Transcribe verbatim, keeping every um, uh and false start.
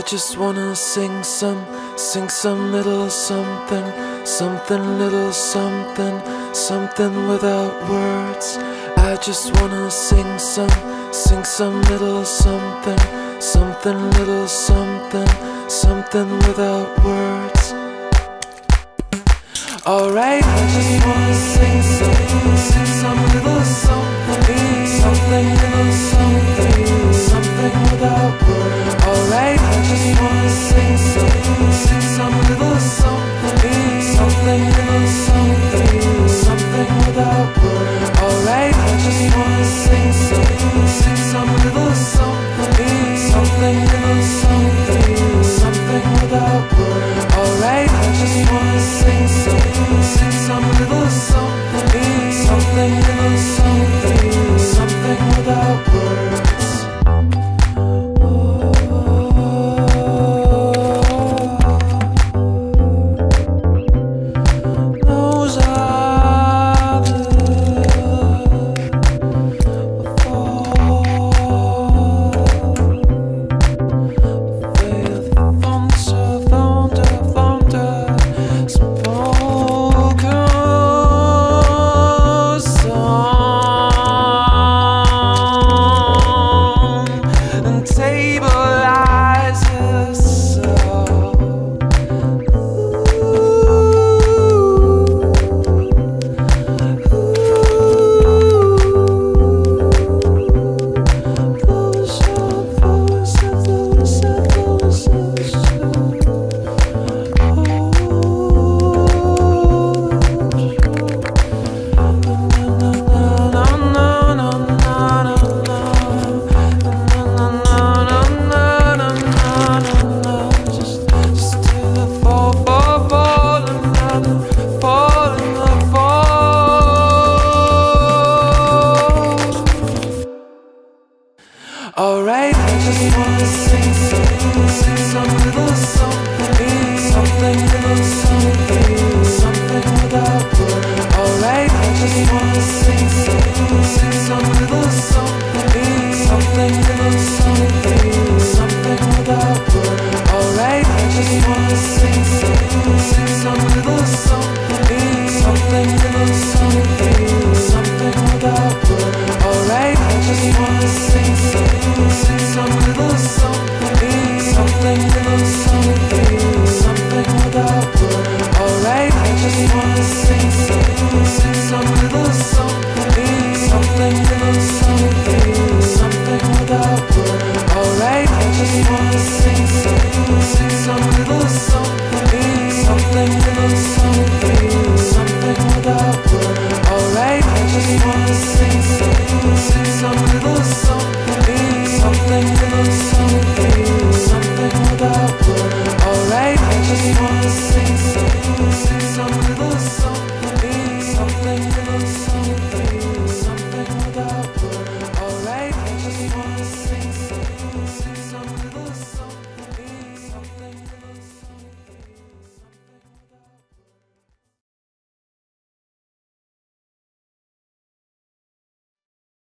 I just wanna sing some, sing some little something, something little something, something without words. I just wanna sing some, sing some little something, something little something, something without words. Alright, I just wanna sing some, sing some little